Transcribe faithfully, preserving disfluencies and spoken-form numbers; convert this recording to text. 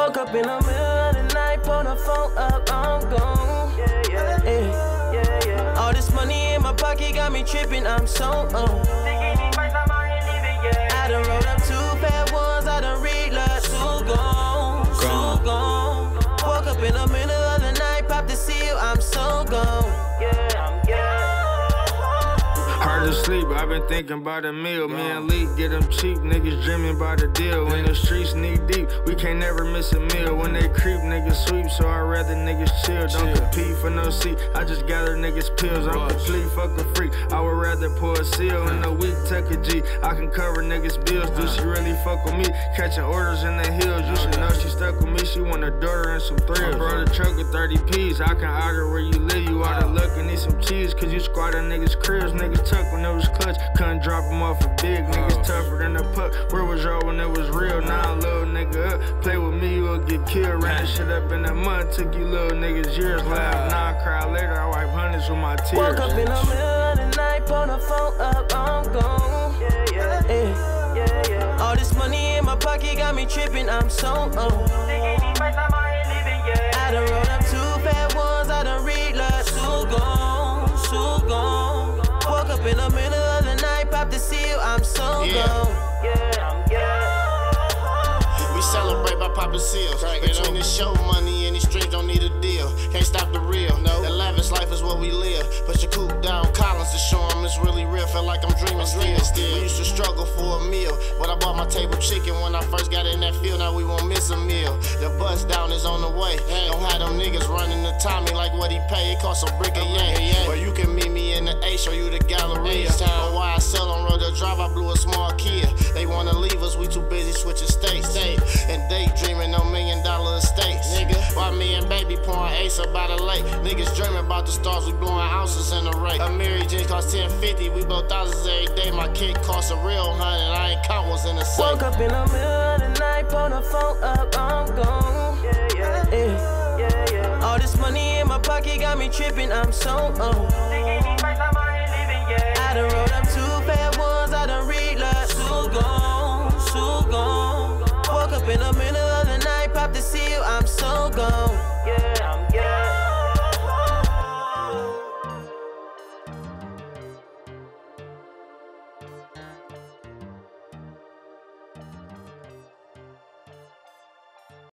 Woke up in the middle of the night, pull the phone up, I'm gone. Yeah, yeah, yeah, yeah, yeah. All this money in my pocket got me tripping, I'm so on. I done rolled up two fat ones, I done read like two gone, two gone. Woke up in the middle of the night, pop the seal, I'm so gone. Yeah, I'm yeah. Hard to sleep, I've been thinking about a meal. Me and Lee get them cheap, niggas dreaming about a deal. When the streets knee deep, we can't never miss a meal. When they creep, niggas sweep, so I'd rather niggas chill. Don't compete for no seat, I just gather niggas pills. I'm complete, fuck a freak, I would rather pour a seal. In a week, take a G, I can cover niggas' bills. Do she really fuck with me? Catching orders in the hills, you should know she stuck with me. She want a daughter and some thrills. Brought a truck with thirty P's, I can order where you live. You oughta look and need some cheese, cause you squat on niggas' cribs. Niggas tuck when it was clutch, couldn't drop them off a big. Niggas tougher than a puck, where was y'all when it was real? Now a little nigga up, play with me, you'll get killed. Ran shit up in a month, took you little niggas years. Laugh, now I cry later, I wipe hundreds with my tears. Woke up in the middle of the night, pull the phone up, I'm gone. Yeah, yeah, yeah, yeah, yeah. All this money in my pocket got me tripping, I'm so on. I done rolled up two fat ones, I done read like two gone, two gone. Woke up in the middle of the night, pop the seal, I'm so yeah. gone. Yeah, I'm yeah. We celebrate by popping seals. Right, between this show money and these streams don't need a deal. Can't stop the real. No. The lavish life is what we live. Put your coupe down, Collins to show them it's really real. Feel like I'm dreaming still. still. We used to struggle for a meal, but I bought my table chicken when I first got in that field. Now we won't miss a meal. The bus down is on the way. Don't have them niggas running the Tommy like what he pay. It costs a brick a yang. But you can meet me in the A, show you the Galleria. But why I sell on road to drive, I blew a small Kia. They wanna leave us, we too busy switching states. And daydreaming on million dollar estates. Nigga, why me and baby pouring ace about a lake? Niggas dreaming about the stars, we blowing ounces in the rake. A Mary Jane cost ten fifty, we blow thousands every day. My kid costs a real hundred, I ain't count what's in the safe. Woke up in the middle of the night, pull the phone up, I'm gone. Yeah, yeah, yeah, yeah, yeah. All this money in my pocket got me tripping, I'm so on. I done rolled up two fat ones, I done read like two gone, two gone. Woke up in the middle of the night, pop the seal, I'm so gone.